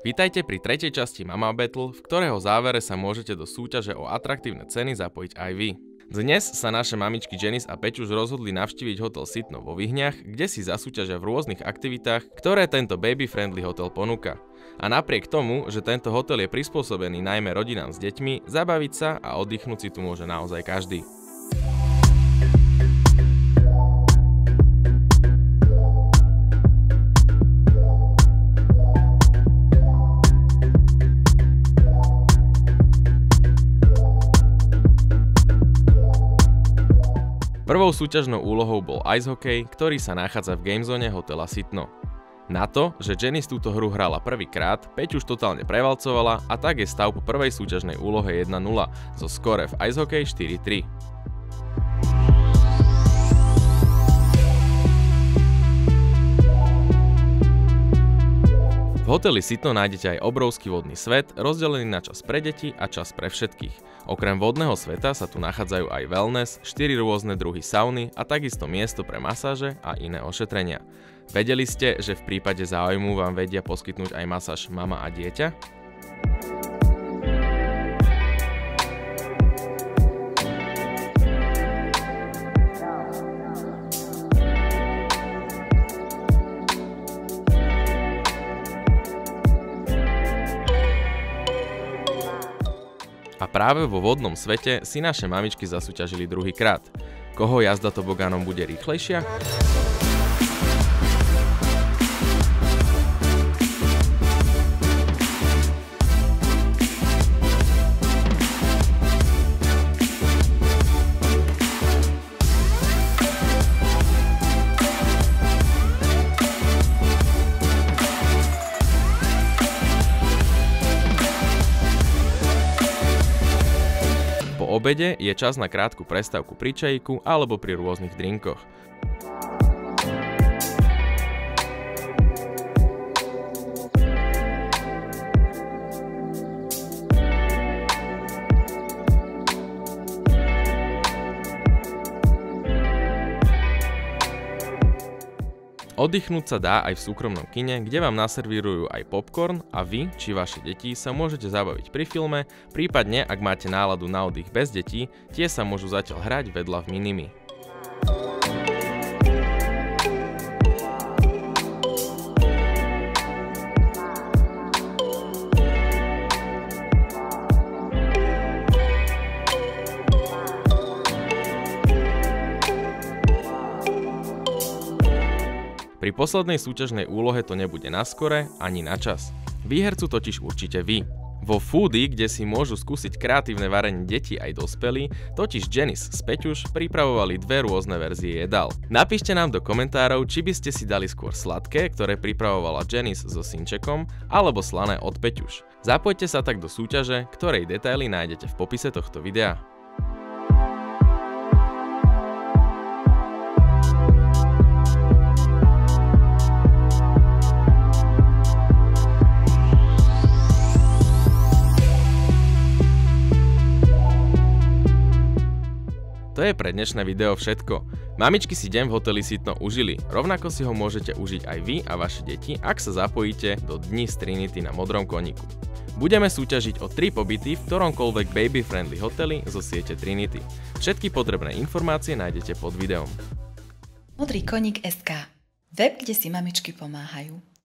Vítajte pri tretej časti Mama Battle, v ktorého závere sa môžete do súťaže o atraktívne ceny zapojiť aj vy. Dnes sa naše mamičky Janice a Peťuš rozhodli navštíviť hotel Sitno vo Vyhniach, kde si zasúťažia v rôznych aktivitách, ktoré tento baby-friendly hotel ponúka. A napriek tomu, že tento hotel je prispôsobený najmä rodinám s deťmi, zabaviť sa a oddychnúť si tu môže naozaj každý. Prvou súťažnou úlohou bol ice hockey, ktorý sa nachádza v gamezone hotela Sitno. Na to, že Janice túto hru hrala prvýkrát, Peť už totálne prevalcovala a tak je stav po prvej súťažnej úlohe 1-0 zo skóre v ice hockey 4-3. V hoteli Sitno nájdete aj obrovský vodný svet, rozdelený na čas pre deti a čas pre všetkých. Okrem vodného sveta sa tu nachádzajú aj wellness, 4 rôzne druhy sauny a takisto miesto pre masáže a iné ošetrenia. Vedeli ste, že v prípade záujmu vám vedia poskytnúť aj masáž mama a dieťa? A práve vo vodnom svete si naše mamičky zasúťažili druhýkrát. Koho jazda tobogánom bude rýchlejšia? Po obede je čas na krátku prestávku pri čajíku alebo pri rôznych drinkoch. Oddychnúť sa dá aj v súkromnom kine, kde vám naservírujú aj popcorn a vy, či vaše deti sa môžete zabaviť pri filme, prípadne ak máte náladu na oddych bez detí, tie sa môžu zatiaľ hrať vedľa v minimi. Pri poslednej súťažnej úlohe to nebude na skore ani na čas. Výhercu totiž určite vy. Vo Foodie, kde si môžu skúsiť kreatívne varenie detí aj dospelí, totiž Janice s Peťuš pripravovali dve rôzne verzie jedál. Napíšte nám do komentárov, či by ste si dali skôr sladké, ktoré pripravovala Janice so synčekom, alebo slané od Peťuš. Zapojte sa tak do súťaže, ktorej detaily nájdete v popise tohto videa. To je pre dnešné video všetko. Mamičky si deň v hoteli Sitno užili, rovnako si ho môžete užiť aj vy a vaše deti, ak sa zapojíte do Dní z Trinity na modrom koníku. Budeme súťažiť o 3 pobyty v ktoromkoľvek baby-friendly hoteli zo siete Trinity. Všetky potrebné informácie nájdete pod videom. Modrý koník SK. Web, kde si mamičky pomáhajú.